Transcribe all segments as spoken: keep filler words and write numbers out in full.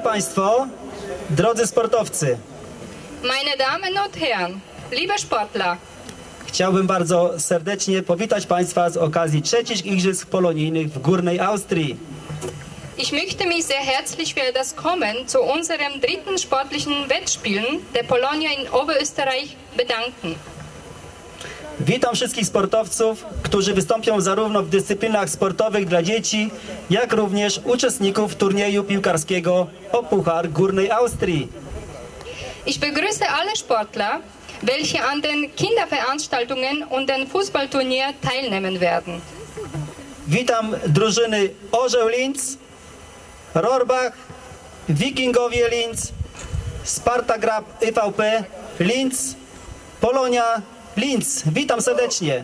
Państwo, drodzy sportowcy. Meine Damen und Herren, liebe Sportler. Chciałbym bardzo serdecznie powitać Państwa z okazji trzecich Igrzysk Polonijnych w Górnej Austrii. Ich möchte mich sehr herzlich für das Kommen zu unserem dritten sportlichen Wettspielen der Polonia in Oberösterreich bedanken. Witam wszystkich sportowców, którzy wystąpią zarówno w dyscyplinach sportowych dla dzieci, jak również uczestników turnieju piłkarskiego o Puchar Górnej Austrii. Ich begrüße alle Sportler, welche an den Kinderveranstaltungen und den Fußballturnier teilnehmen werden. Witam drużyny Orzeł Linz, Rohrbach, Wikingowie Linz, Sparta Grab I V P Linz, Polonia Linz. Witam serdecznie.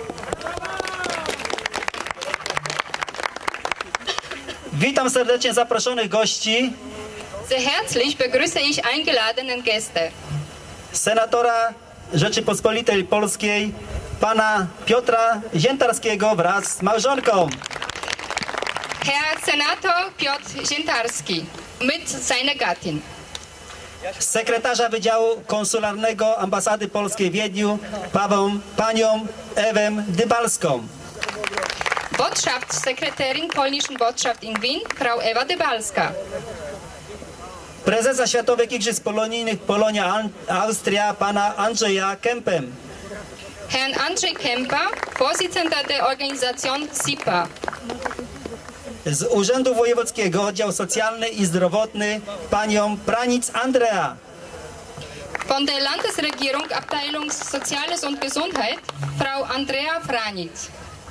Witam serdecznie zaproszonych gości. Sehr herzlich begrüße ich eingeladenen Gäste. Senatora Rzeczypospolitej Polskiej, pana Piotra Ziętarskiego wraz z małżonką. Herr Senator Piotr Ziętarski mit seiner Gattin. Sekretarza Wydziału Konsularnego Ambasady Polskiej w Wiedniu, Pawą, panią Ewę Dybalską. Botschaftssekretärin polnischen Botschaft in Wien, Frau Ewa Dybalska. Prezesa Światowych Igrzysk Polonijnych Polonia Austria, pana Andrzeja Kempę. Herrn Andrzej Kempa, Vorsitzender der Organisation S I P A. Z Urzędu Wojewódzkiego Oddział Socjalny i Zdrowotny panią Pranic Andrea. Von der Landesregierung Abteilung Soziales und Gesundheit Frau Andrea Pranic.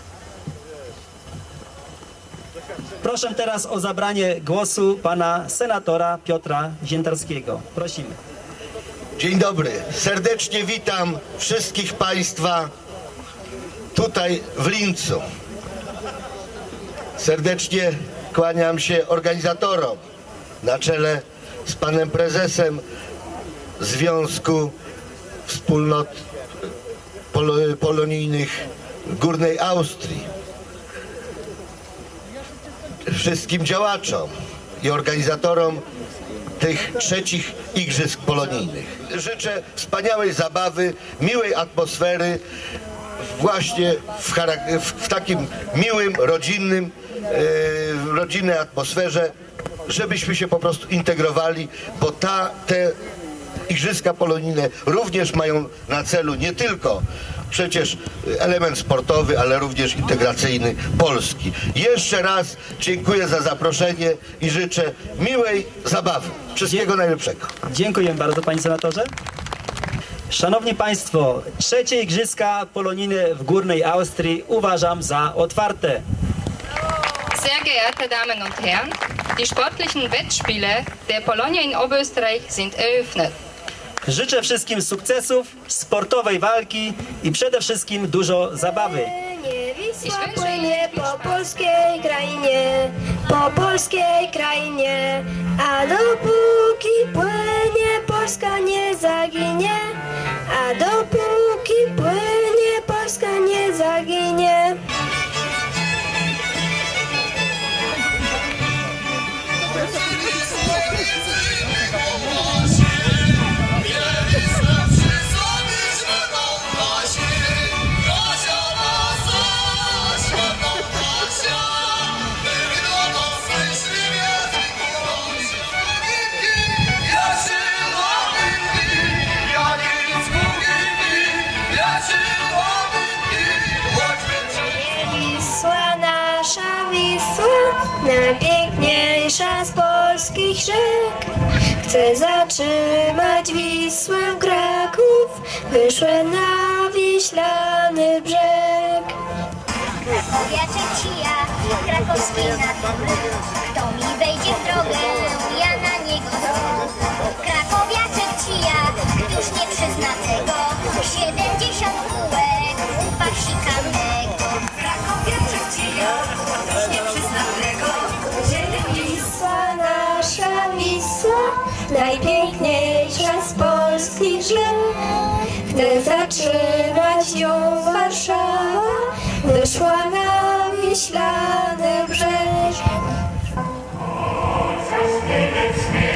Proszę teraz o zabranie głosu pana senatora Piotra Ziętarskiego. Prosimy. Dzień dobry. Serdecznie witam wszystkich Państwa tutaj w Lincu. Serdecznie kłaniam się organizatorom na czele z panem prezesem Związku Wspólnot Pol Polonijnych Górnej Austrii, wszystkim działaczom i organizatorom tych trzecich Igrzysk Polonijnych. Życzę wspaniałej zabawy, miłej atmosfery, właśnie w, w, w takim miłym, rodzinnym, e, rodzinnej atmosferze, żebyśmy się po prostu integrowali, bo ta, te Igrzyska Polonijne również mają na celu nie tylko przecież element sportowy, ale również integracyjny Polski. Jeszcze raz dziękuję za zaproszenie i życzę miłej zabawy. Wszystkiego najlepszego. Dziękuję bardzo, panie senatorze. Szanowni Państwo, trzecie Igrzyska Polonijne w Górnej Austrii uważam za otwarte. Sehr geehrte Damen und Herren, die sportlichen Wettspiele der Polonia in Oberösterreich sind eröffnet. Życzę wszystkim sukcesów, sportowej walki i przede wszystkim dużo zabawy. Wisła płynie po polskiej krainie, po polskiej krainie, a dopóki płynie Polska nie zaginie, a dopóki płynie Polska nie zaginie. Najpiękniejsza z polskich rzek, chcę zatrzymać Wisłę Kraków, wyszłem na wiślany brzeg. Krakowiaczek ci ja, krakowski natury, kto mi wejdzie w drogę, ja na niego zrobię. Krakowiaczek ci ja, już nie przyzna tego, siedemdziesiąt kółek, pasikanego. Krakowiaczek ci ja, już nie przyzna tego. Wisła, nasza Wisła, najpiękniejsza z polskich rzek, chcę zatrzymać ją Warszawa, wyszła na wiślany brzeg.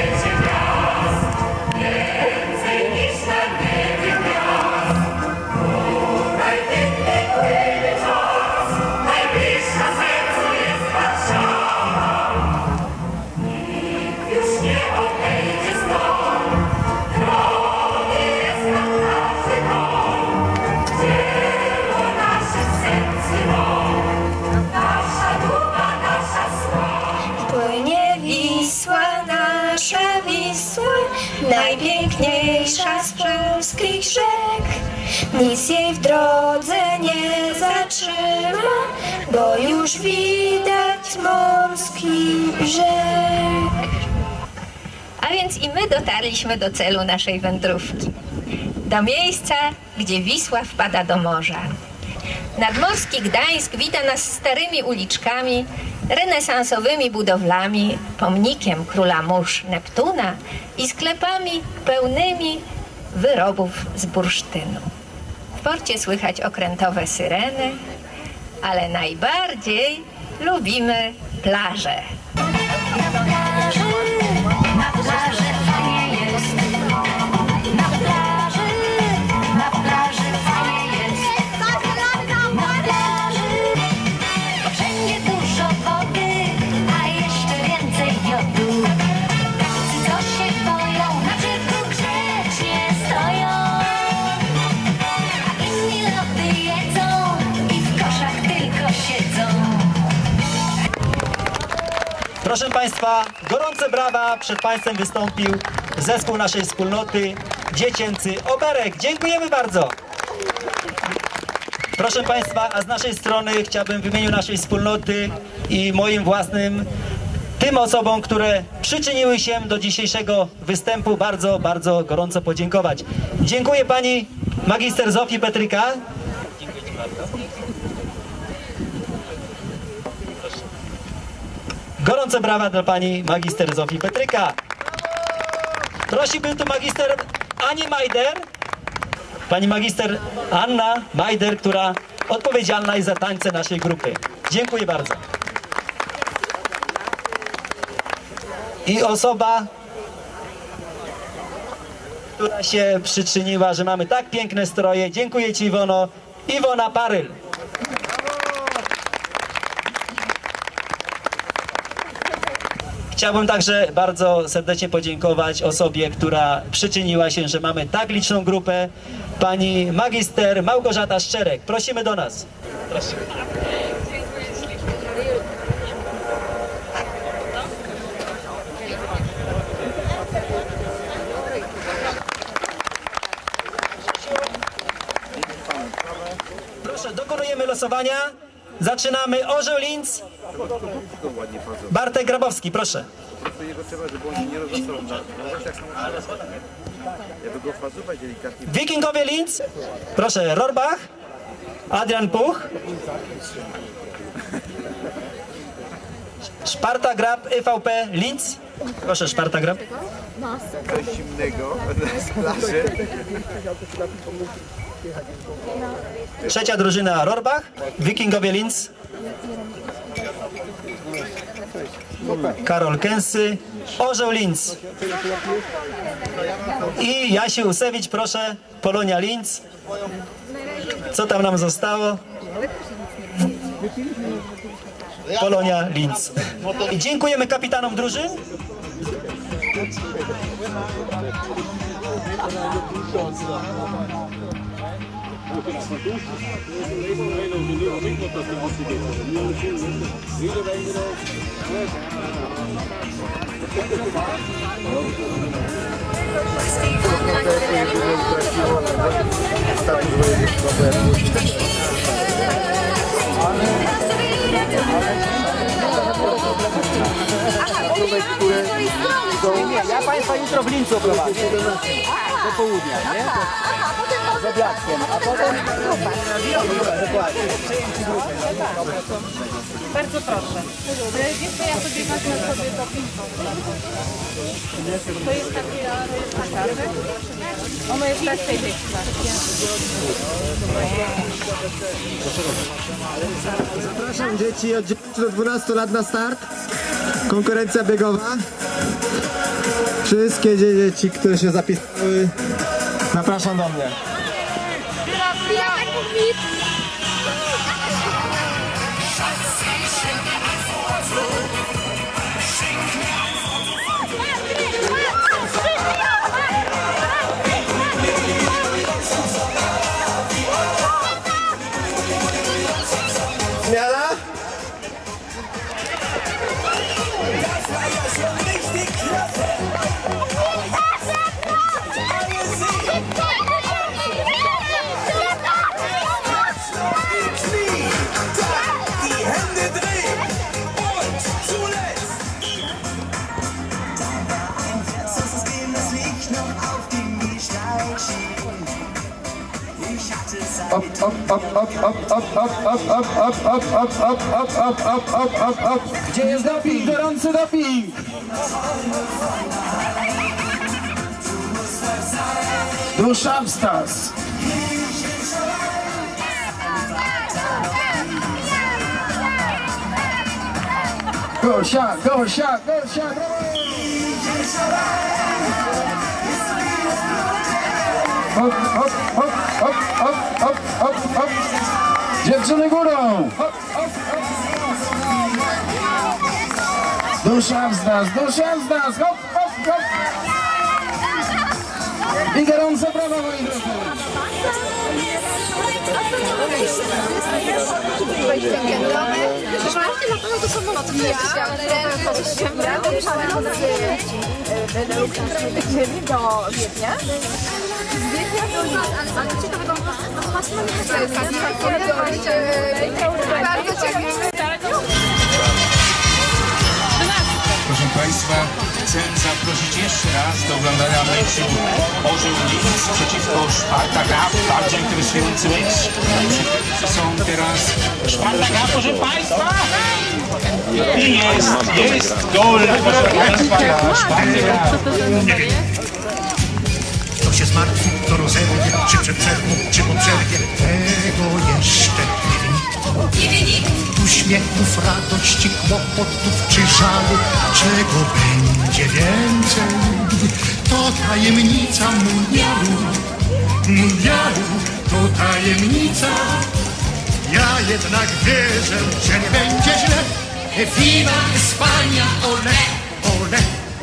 najpiękniejsza z polskich rzek. Nic jej w drodze nie zatrzyma, bo już widać morski brzeg. A więc i my dotarliśmy do celu naszej wędrówki. Do miejsca, gdzie Wisła wpada do morza. Nadmorski Gdańsk wita nas starymi uliczkami, renesansowymi budowlami, pomnikiem króla mórz Neptuna i sklepami pełnymi wyrobów z bursztynu. W porcie słychać okrętowe syreny, ale najbardziej lubimy plażę. Na plaży fajnie jest. Na plaży, na plaży fajnie jest. Na plaży wszędzie dużo wody, a jeszcze więcej jodu. Tacy, co się boją, na brzegu grzecznie stoją, a inni lody jedzą i w koszach tylko siedzą. Proszę Państwa, gorące brawa, przed Państwem wystąpił zespół naszej wspólnoty, dziecięcy Oberek. Dziękujemy bardzo. Proszę Państwa, a z naszej strony chciałbym w imieniu naszej wspólnoty i moim własnym, tym osobom, które przyczyniły się do dzisiejszego występu, bardzo, bardzo gorąco podziękować. Dziękuję Pani magister Zofii Petryka. Gorące brawa dla Pani magister Zofii Petryka. Prosiłbym tu magister Ani Majder, Pani magister Anna Majder, która odpowiedzialna jest za tańce naszej grupy. Dziękuję bardzo. I osoba, która się przyczyniła, że mamy tak piękne stroje. Dziękuję Ci, Iwono. Iwona Paryl. Chciałbym także bardzo serdecznie podziękować osobie, która przyczyniła się, że mamy tak liczną grupę, pani magister Małgorzata Szczerek. Prosimy do nas. Proszę. Proszę, dokonujemy losowania. Zaczynamy. Orzeł Linz. Bartek Grabowski, proszę. Wikingowie Linz. Proszę, Rohrbach. Adrian Puch. Sparta Grab, E V P Linz. Proszę, Sparta Grab. Coś zimnego z plaży. Trzecia drużyna Rohrbach. Wikingowie Linz. Karol Kęsy. Orzeł Linz. I Jasiu Usewicz, proszę. Polonia Linz. Co tam nam zostało? Polonia Linz. I dziękujemy kapitanom drużyn. Ja Państwa jutro w Lincu prowadzę. Do południa, nie? Z obiadkiem, a potem grupa. Dokładnie. Bardzo proszę. Wiesz co, ja sobie wezmę sobie to pinko. To jest taki kartek. Ono jest tak tej Zapraszam dzieci od dziewięciu do dwunastu lat na start. Konkurencja biegowa. Wszystkie dzieci, które się zapisały, zapraszam do mnie. Zmiana? Op, op, op, op, op, op, op, op, op, op, op, op, op, op, op, op, op, op, op. Gdzie jest doping? Gorący doping! Duszawstas! Gosia, Gosia, Gosia! Hop, hop, hop, hop, hop, hop, hop, hop. Dziewczyny górą! Hop, hop, hop. Dusza w nas, dusza w nas! Hop, hop, hop! I gorące brawa, moi drodzy! do samolotu. Ja do Wiednia. Z Wiednia do ale ciekawego bardzo ciekawe. Proszę Państwa, chcę zaprosić jeszcze raz do oglądania meczu Orzeł Linz przeciwko Spartak A. Bardzo interesujący mecz. Są teraz Spartak A, proszę Państwa! I jest, jest gol, proszę Państwa, dla Spartak A. Kto się zmartwi, kto rozerwie, czy przed przerwą, czy po przerwie, tego jeszcze nie wie nikt. Nie wie nikt. Uśmiechów, radości, kłopotów czy żalu, czego będzie więcej? To tajemnica mundialu, mundialu, to tajemnica. Ja jednak wierzę, że nie będzie źle. Viva España, ole, ole.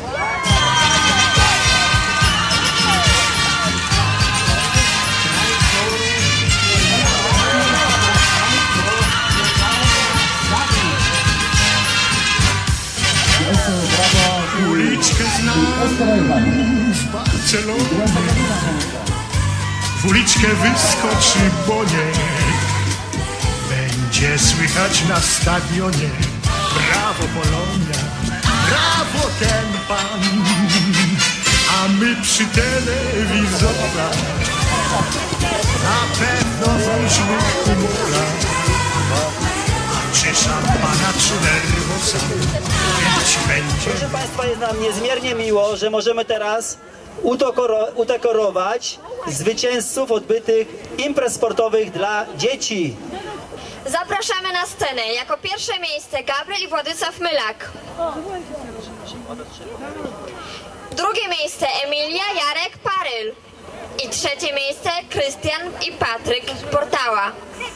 Uliczkę znam w Barcelonie, w uliczkę wyskoczy Boniek, będzie słychać na stadionie: brawo Polonia, brawo ten pan, a my przy telewizorach na pewno w różnych humorach. Czy szampana, czy nerwosa, więc będzie. Proszę Państwa, jest nam niezmiernie miło, że możemy teraz udekorować zwycięzców odbytych imprez sportowych dla dzieci. Zapraszamy na scenę. Jako pierwsze miejsce Gabriel i Władysław Mylak. Drugie miejsce Emilia, Jarek, Paryl. I trzecie miejsce Krystian i Patryk Portała.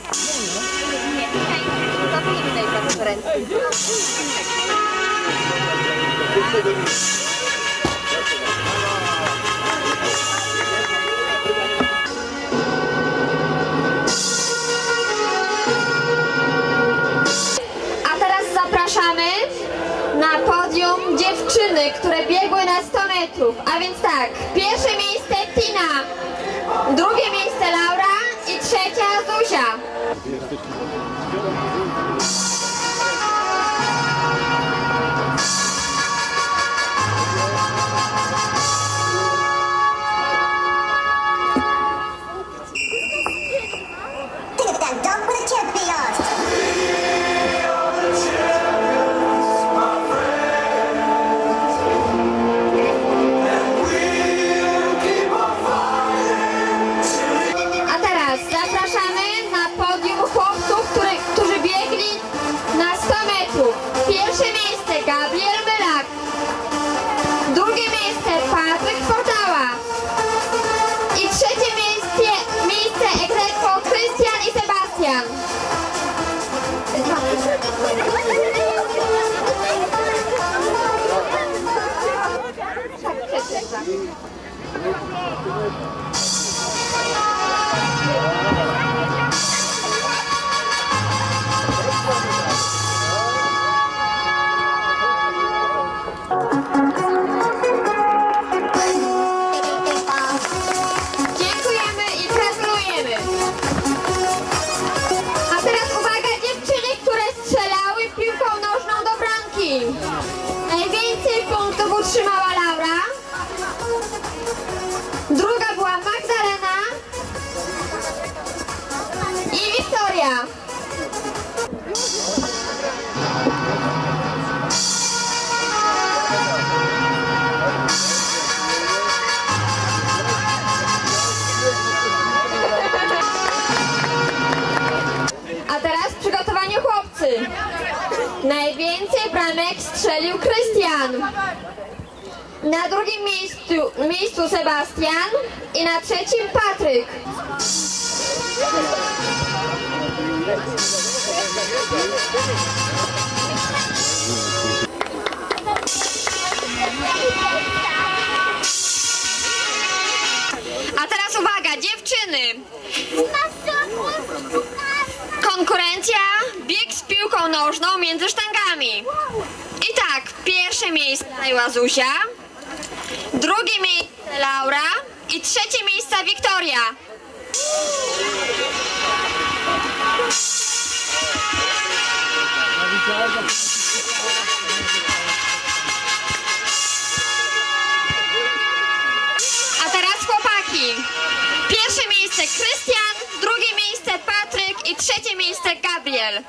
A teraz zapraszamy na podium dziewczyny, które biegły na sto metrów. A więc tak, pierwsze miejsce Tina, drugie miejsce Laura i trzecia Zuzia. A teraz zapraszamy na podium chłopców, który, którzy biegli Wiktoria. A teraz w przygotowaniu chłopcy. Najwięcej bramek strzelił Krystian. Na drugim miejscu, miejscu Sebastian i na trzecim Patryk. A teraz uwaga, dziewczyny! Konkurencja, bieg z piłką nożną między sztangami. I tak, pierwsze miejsce zajęła Zuzia, drugie miejsce Laura i trzecie miejsce Wiktoria. A teraz chłopaki. Pierwsze miejsce Krystian, drugie miejsce Patryk i trzecie miejsce Gabriel.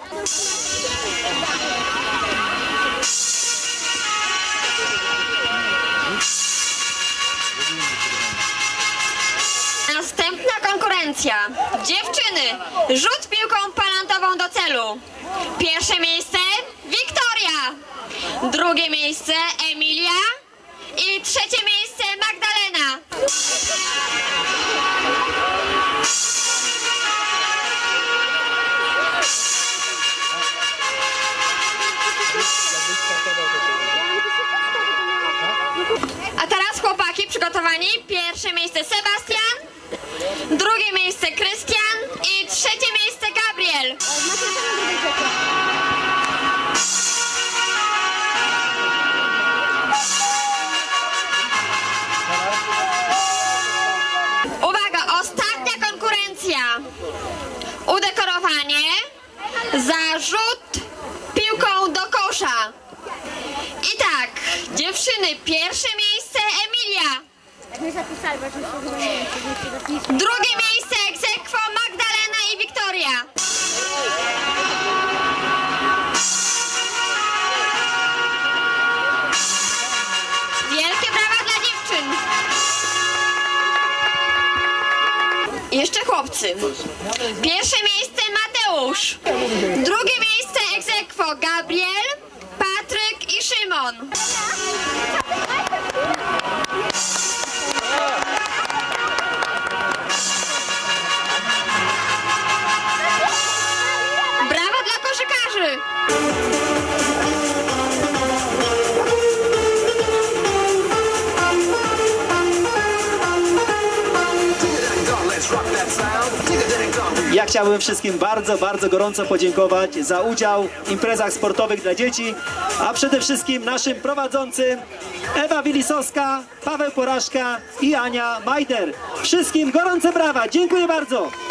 Następna konkurencja. Dziewczyny, rzut piłką palantową do celu. Pierwsze miejsce Wiktoria, drugie miejsce Emilia i trzecie miejsce Magdalena. A teraz chłopaki przygotowani. Pierwsze miejsce Sebastian, drugie miejsce Krystian i trzecie miejsce Gabriel. Uwaga, ostatnia konkurencja. Udekorowanie za rzut piłką do kosza. I tak, dziewczyny, pierwsze miejsce Emilia. Drugie miejsce ex aequo Magdalena i Wiktoria. Wielkie brawa dla dziewczyn. Jeszcze chłopcy. Pierwsze miejsce Mateusz. Drugie miejsce ex aequo Gabriel, Patryk i Szymon. Brawa dla koszykarzy! Ja chciałbym wszystkim bardzo, bardzo gorąco podziękować za udział w imprezach sportowych dla dzieci, a przede wszystkim naszym prowadzącym Ewa Wilisowska, Paweł Poraszka i Ania Majder. Wszystkim gorące brawa. Dziękuję bardzo.